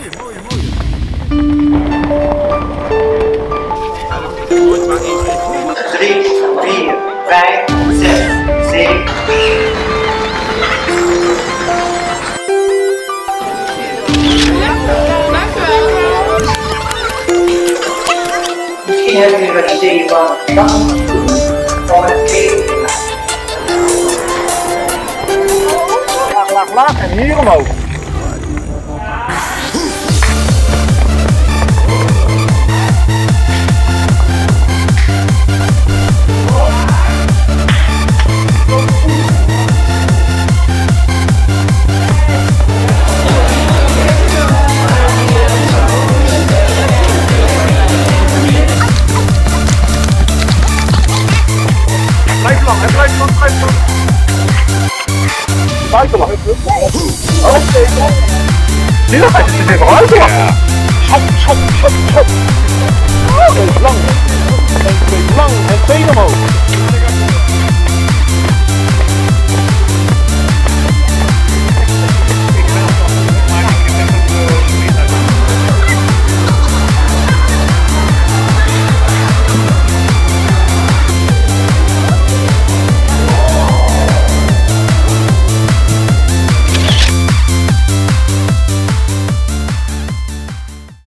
3, 4, 5, 6, 7. Misschien hebben jullie wat ideeën van wat moet je doen om het beter te maken. Laag en hier omhoog. Buitenlang. Oké. Nu gaat het er even buitenlang. Schop, schop, schop, schop. Even lang. Even lang en 2 omhoog.